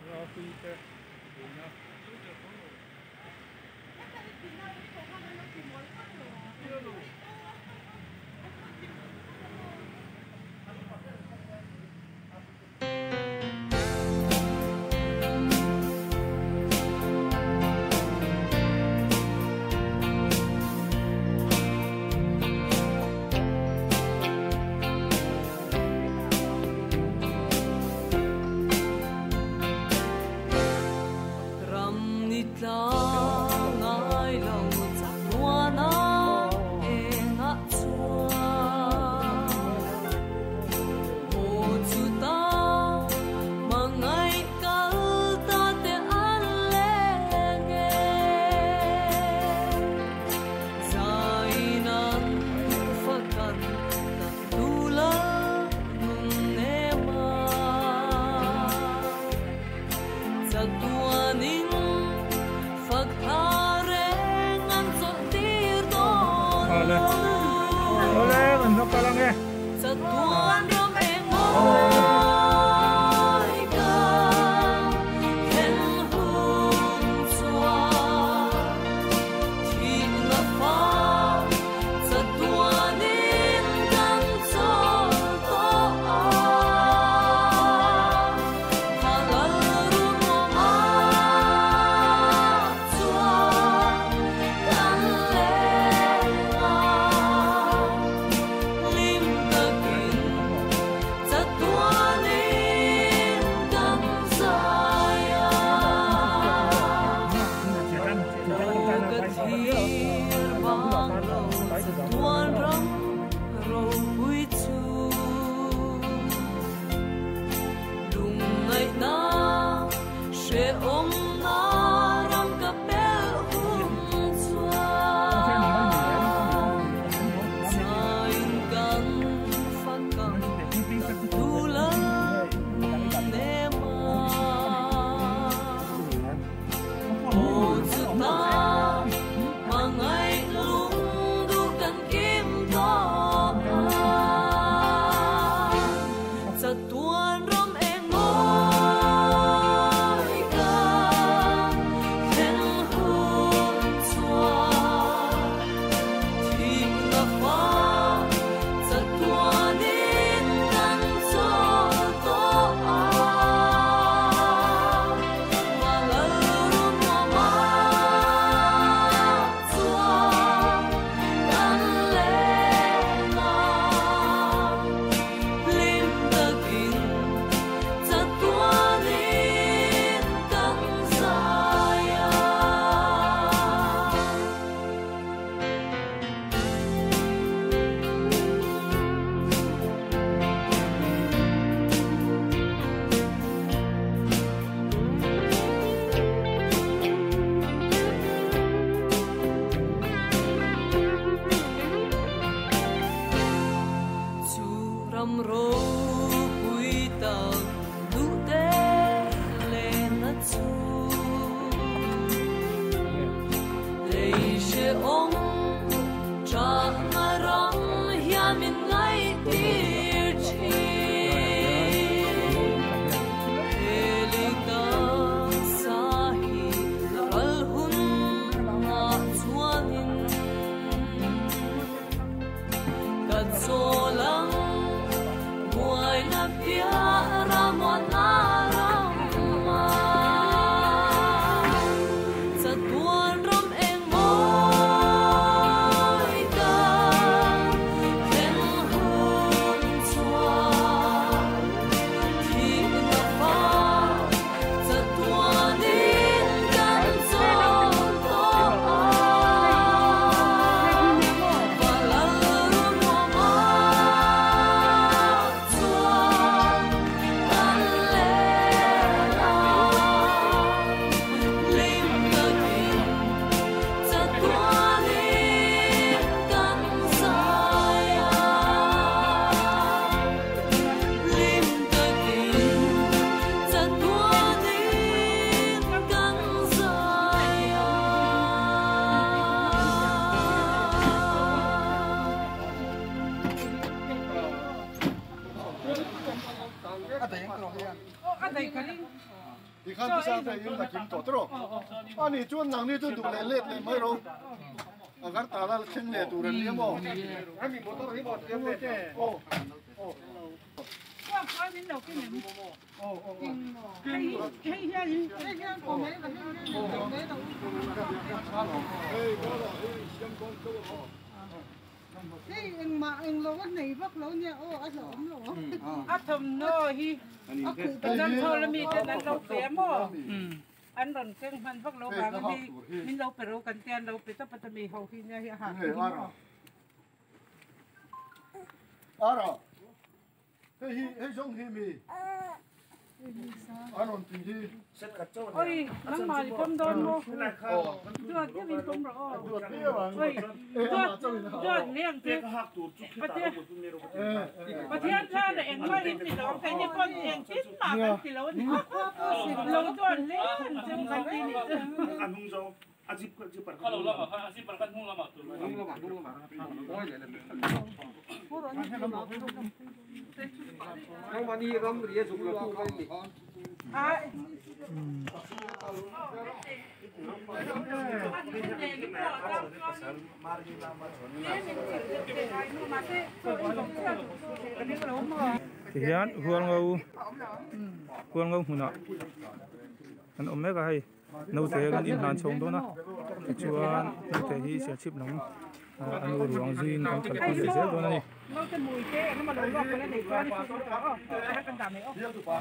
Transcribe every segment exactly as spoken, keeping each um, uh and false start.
Boleh, mentok tolong ya. Satuan Ada yang kerohian. Oh, ada yang kering. thì khăn đi sang đây nhưng mà kiếm tổ rồi anh ấy chuan nàng đi chuan đủ lệ lệ lệ mới rồi ở gác ta là xem lệ đủ lần liếm bộ anh bị một tao thấy một liếm lệ ô ô 哇！我邊度經理？哦哦哦，係係係係係個名個名個名度。誒，嗰度誒，香港都好。誒，應馬應路啊，尼北佬เนี่ย哦，阿ถม咯。阿ถม咯ฮี阿คูเป็นนั่นทอละมีแต่นั่นเราเสียมั้งอันนั้นเก่งพันพวกเราบางทีมินเราไปรู้กันเตียนเราไปต้องปัตตานีเขาที่เนี่ยหาที่มั้งอ่ะเฮ้ยเฮ้ยจงเฮมีอันนั้นที่ที่โอ้ยนั่งมาดิผมโดนโม่ยอดที่มีผมรอโอ้ยยอดยอดเลี้ยงที่ประเทศประเทศชาติเองไม่ได้ติดเราแต่ญี่ปุ่นเองคิดมาเป็นติดเราเนี่ยลงยอดเลี้ยงจังกันที่นี่อันนุ่งโจอาชีพอาชีพประกันเราละอาชีพประกันทุ่งละมาตัวทุ่งละมาทุ่งละมาโอ้ยเลยพูดอะไรให้เราบอกน้องวันนี้เราเรียนสุขภาพกันดิอ่ะ thì hiện huang ngâu huang ngâu hùn ạ anh ôm mấy cái nấu thế gần in hàn trồng đó na chuan nấu thế hi sẽ chip nóng anh nuôi ruộng zin anh cần phải để đó này nấu cái mùi thế nó mà nấu gọt cái này để cho nó có cái cần đảm này không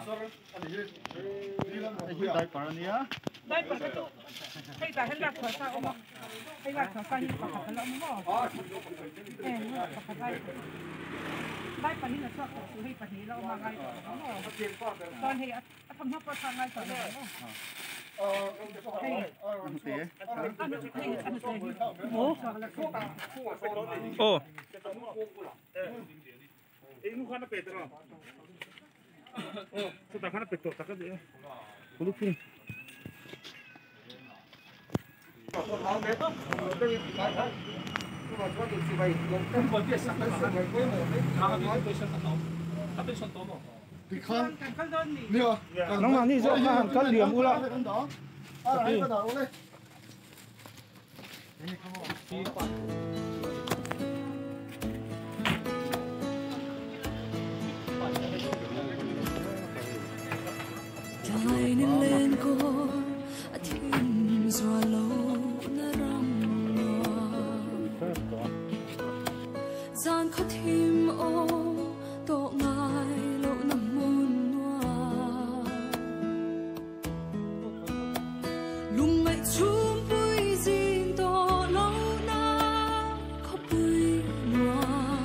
đây phải này á đây phải cái chỗ hay là hay là thở sao không hay là thở sao như phải thở lắm không ê phải đây đây phải như là sao thở hay phải như là mà ngay không còn thì thầm hấp vào sang ngay thở này không ờ anh té ô 이거 하나 빼더라. 어, 저딱 하나 빼도 닦아줘요. 고루풍. thì khăn cần đơn gì nhiều nó mà như vậy là cắt điểm u lạ đó à đấy cái đầu đấy Trời nên lên cô thiên gió lâu nó răng loa gian khó thêm ô tổ ngài lộ nằm muôn hoa lùng mày chum bụi zin tổ lâu na khó bụi loa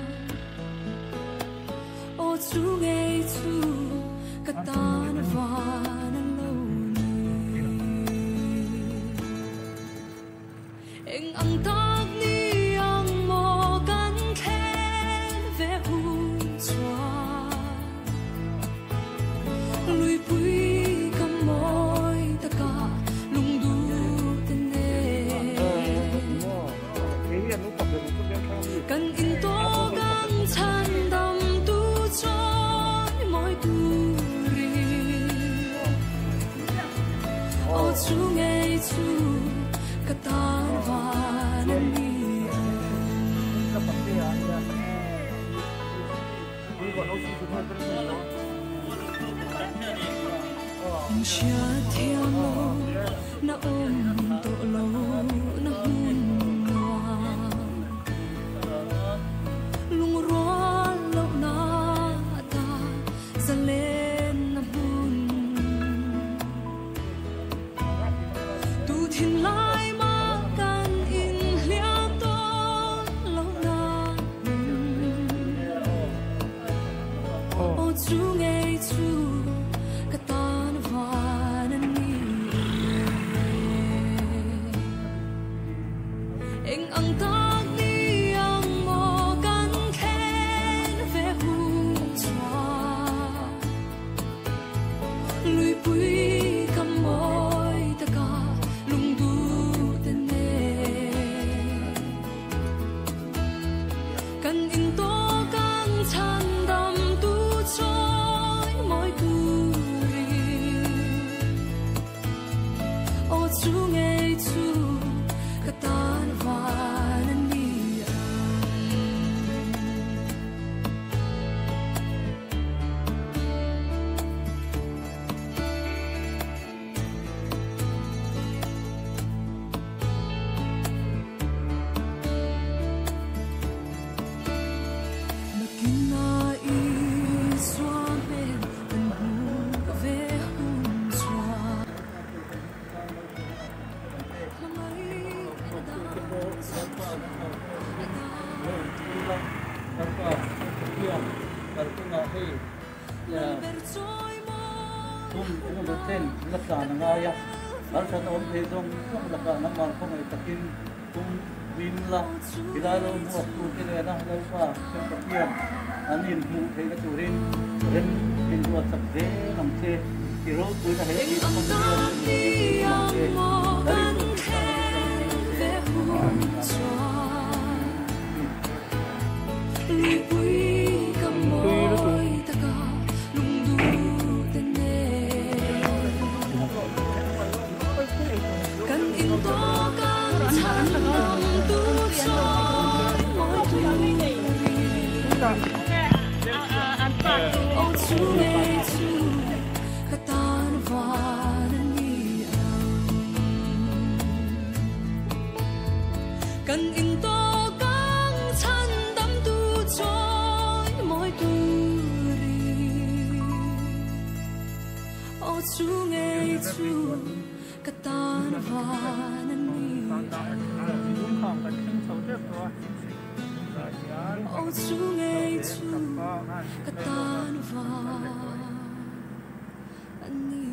ô chú nghe chú Katan van alone Eng ang tag ni ang mo kan khen ve hun chua Lui pui kam moi ta ka lung du ten ne Kan in to kan chan dam tu chon moi tu ô chú nghe chú cả ta và nên đi ông chia theo lâu na ôm tổ lâu na hôn hoa lung roa lâu na ta ra lên na buồn thiên lai mà can in lia to lâu na ô chú nghe chú cả ta và nên đi anh ăn ta đi ăn ngô can khen về hùng choa lui bụi cầm môi ta cả lung du chen la sa na nga ya al sa om the dong song la ka na ma ko ngai takin kum win la bila lo mu ku ke le na lo pa chen ka pia anin mu the ka turin ren in wa sak de nam che ki ro tu na he ki ko ni ya mo ban the ve hu chwa li pui ka moi ta ka lung du te ne kan in to ka chan nam tu cho moi tu oh chu ne chu ka tan va ni kan in to kang chan dam tu choi moi tu ri oh chu nge chu ka tan va ni oh chu nge chu ka tan va ni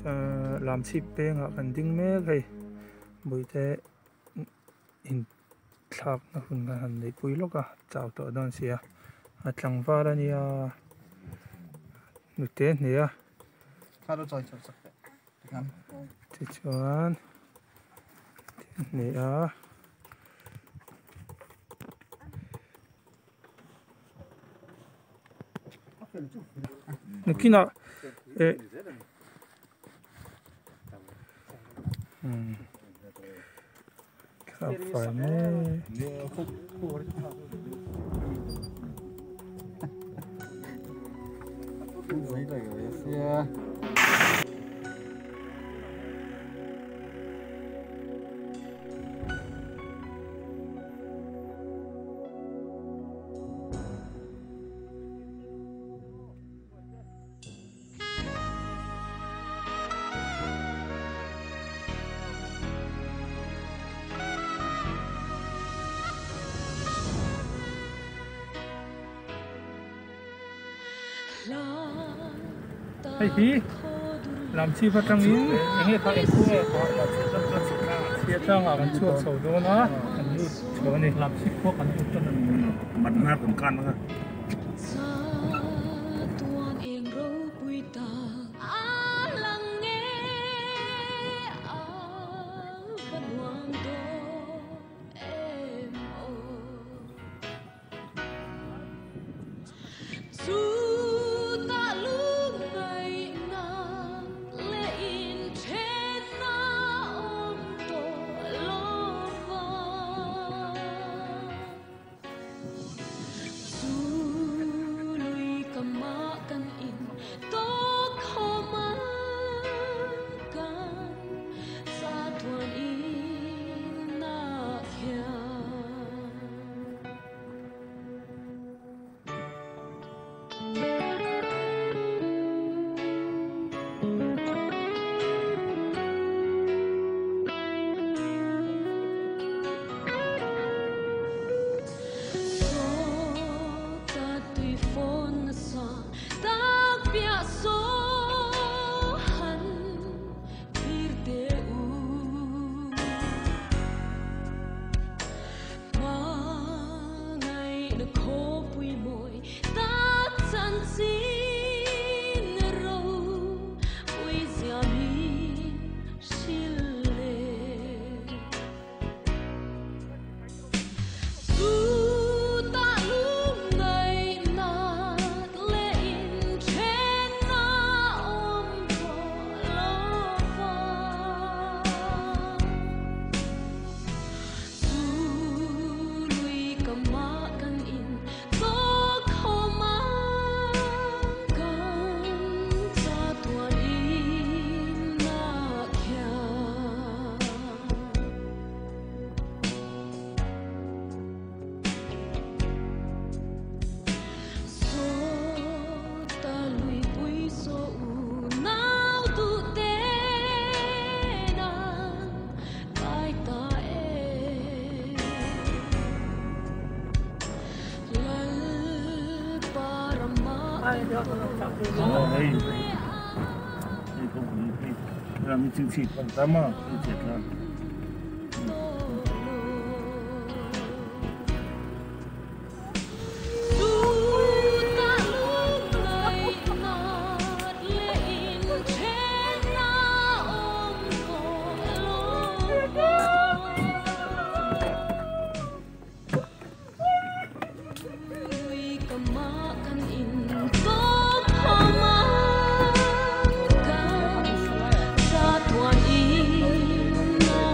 làm chip pe ngã kan ding me kai bui te in thak na hun kan han nei pui loka chau to don sia a tlang var ania nu te nia How do I check that? ti chuan nia Nakina eh hmm khá phải nè Giấy này rồi xe. Hey hi làm chi phát trăng in nghe ta em cũng nghe có làm chi phát trăng sụt ra chia trăng àกันช่วงsầu đó nó anh đi chỗ này làm chiพวกกันทุกคนมันน่าสำคัญมาก Đây, đây không phải làm những chương trình còn tắm mà, thiệt là. Hãy subscribe cho kênh Ghiền Mì Gõ để không bỏ lỡ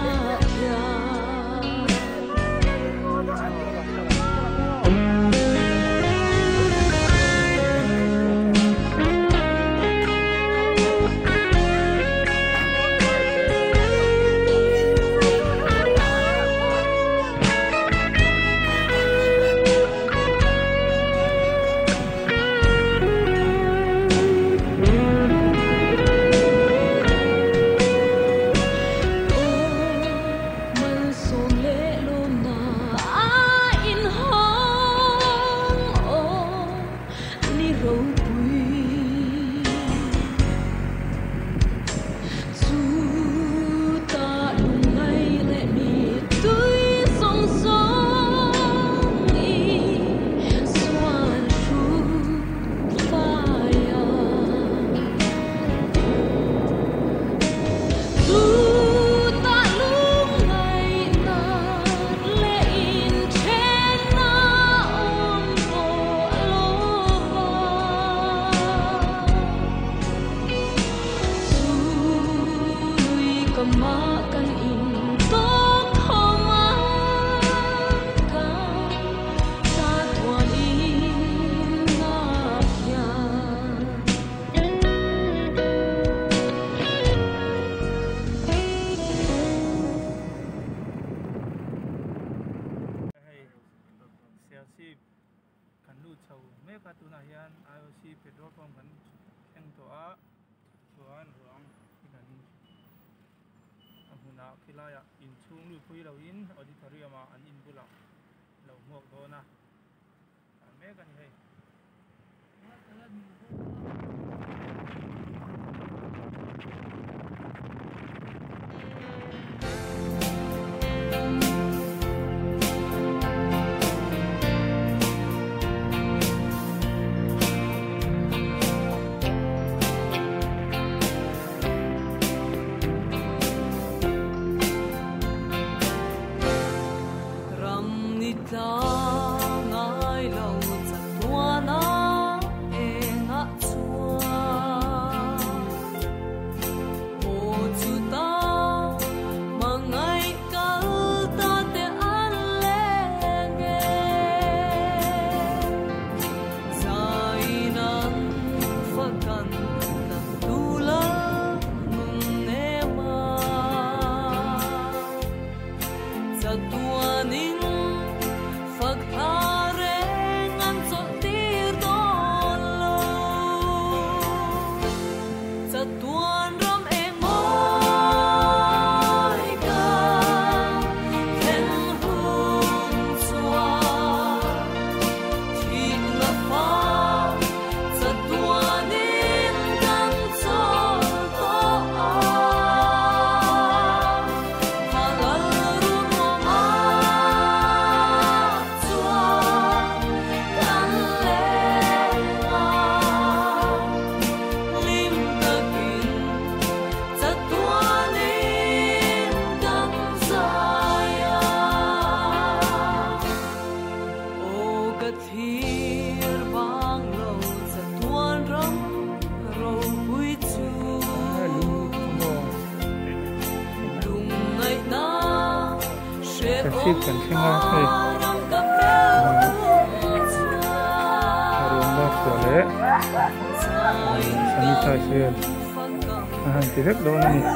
ก็คงกันแข่งตัวส่วนหลวงที่กันอันหุ่นนักกีฬาอินชุ่มหรือคุยเราอินออดิทอรียมาอันอินบุหรี่เราหมวกโดนนะแม่กันให้ชิบกันใช่ไหมเฮ้ยอารมณ์แบบสวยเลยสามีชายเชื่ออาหารที่เล็กโดนนี่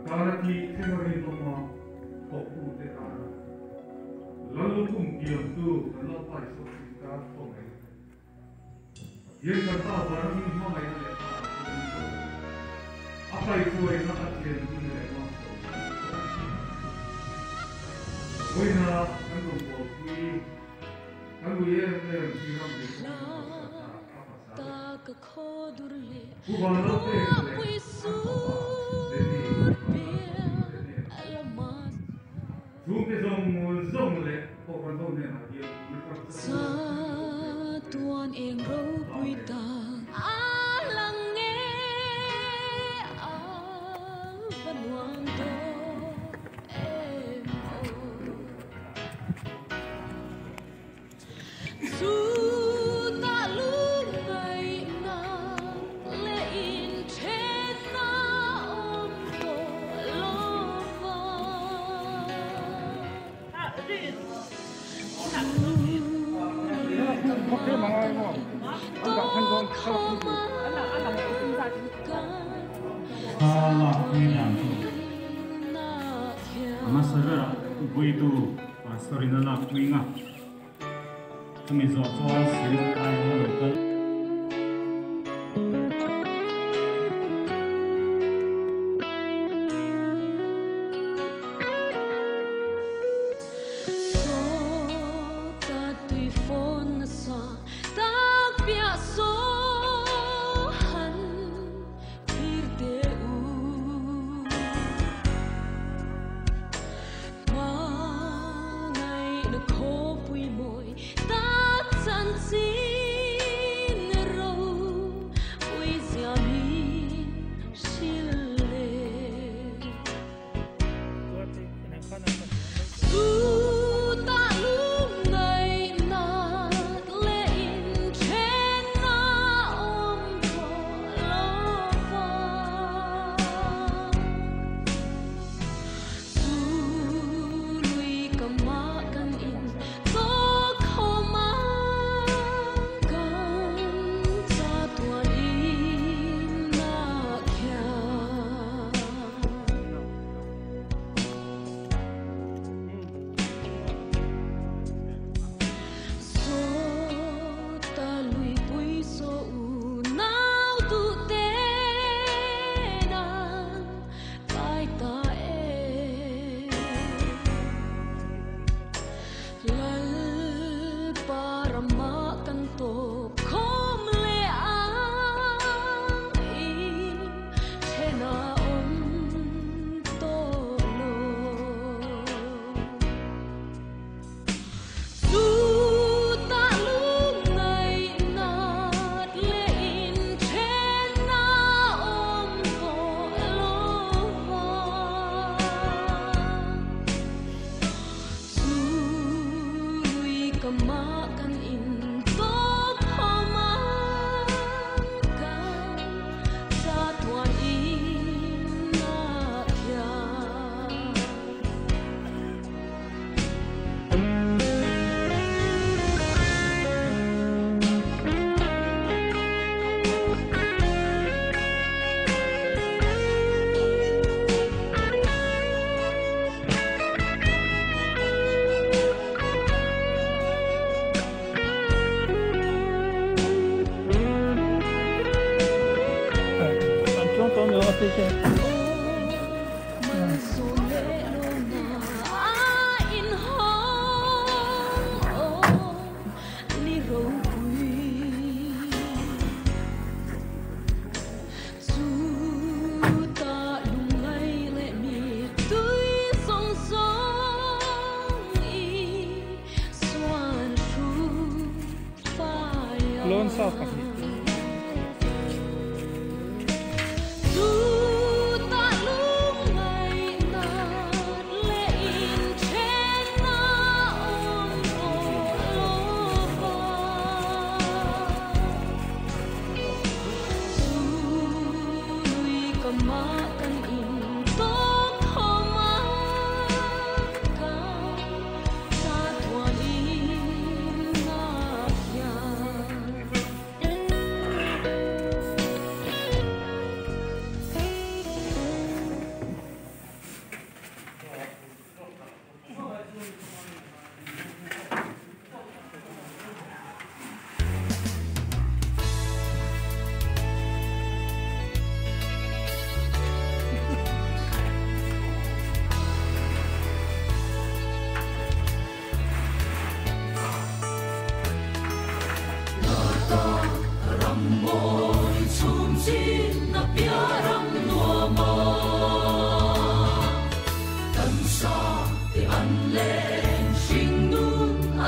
Karaki 생각해 보면 거꾸로 내가 lalum 기억도 lalpa 있었으니까 통해. 얘가 다 바람이 뭐가 있는데 아빠 이거에 나한테 눈을 내놓았어. 보이나 한국 뭐 우리 한국에 있는 지금도 부관을 때문에 tuan eng ro pui ta alang nge a van wang do em su ta lu ngai na le in chen na om to lo va Okay, mga ano. Ang dahan doon sa puso. Salah minang tu. Masalah begitu pasal ini nak ingat. Kami soal silat ayam lokal. Lone South kasi.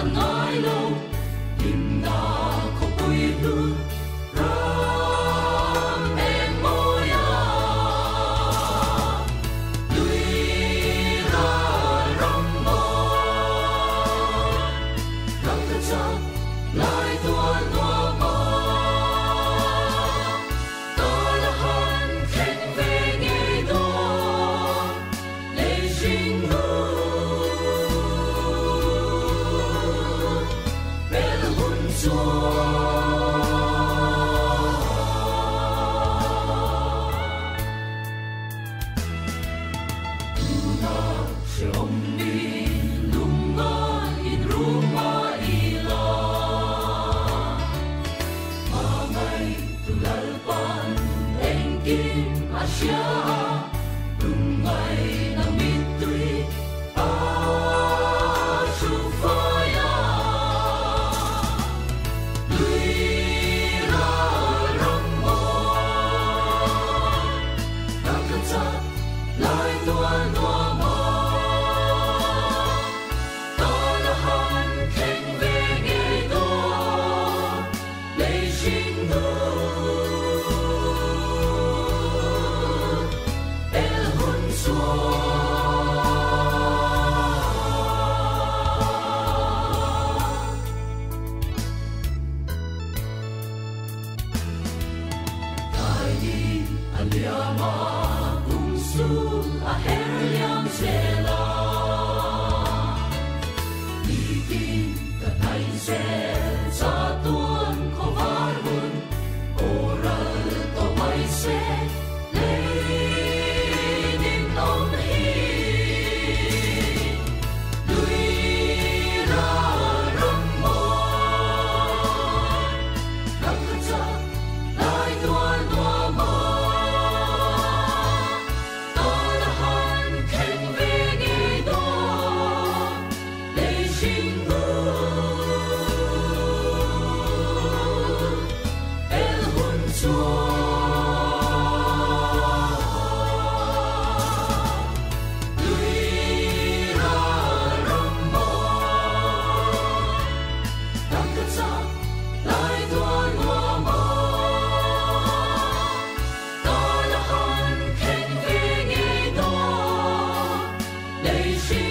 She